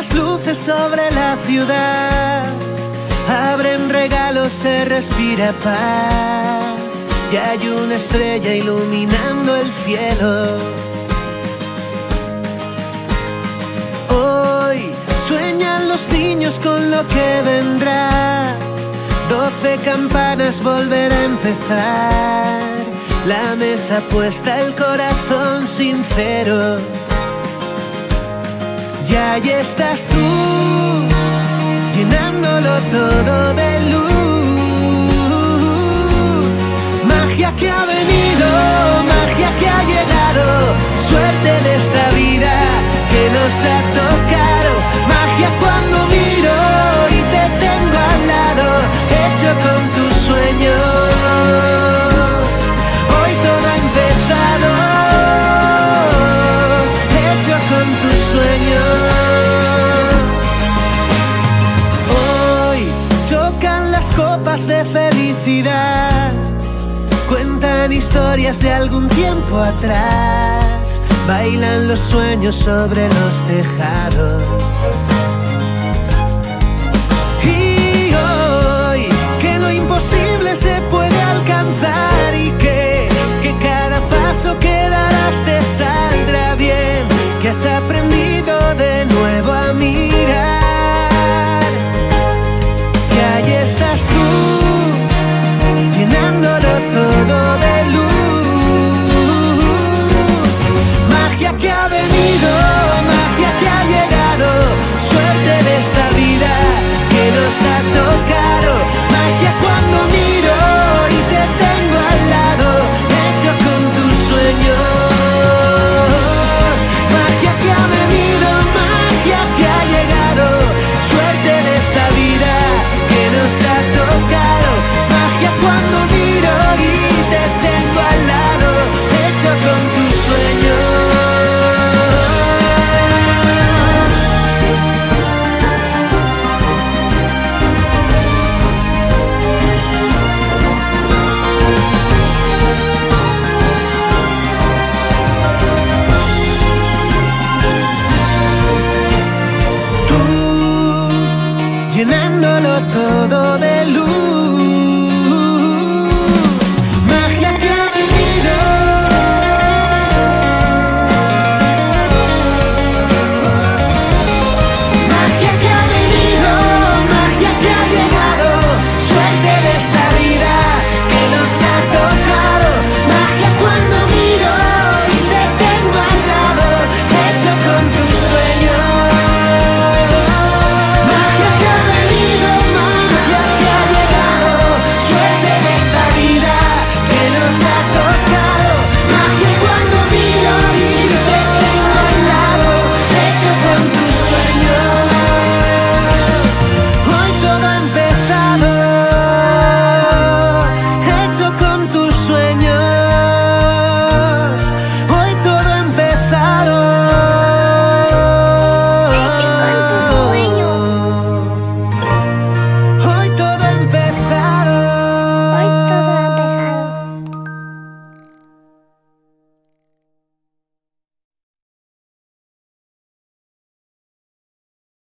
las luces sobre la ciudad, abren regalos, se respira paz, y hay una estrella iluminando el cielo. Hoy sueñan los niños con lo que vendrá, 12 campanas volver a empezar, la mesa puesta, el corazón sincero. Y ahí estás tú, llenándolo todo de luz. Magia que ha venido, magia que ha llegado, suerte de esta vida que nos ha tocado. Magia cuando miro y te tengo al lado, hecho con tus sueños. Hoy todo ha empezado, hecho con tus sueños. Hoy chocan las copas de felicidad, cuentan historias de algún tiempo atrás, bailan los sueños sobre los tejados. Y hoy que lo imposible se puede alcanzar y que cada paso que darás te saldrá bien, que has aprendido de nuevo a mirar. Y ahí estás tú, llenándolo todo de luz. Magia que ha venido, magia que ha llegado, suerte de esta vida que nos ha tocado. Magia cuando miro y te tengo al lado, hecho con tus sueños. Magia que ha venido, magia que ha llegado, suerte de esta vida que nos ha tocado. Magia cuando miro y te tengo al lado, hecho con tus sueños. Tú, llenándolo todo de luz.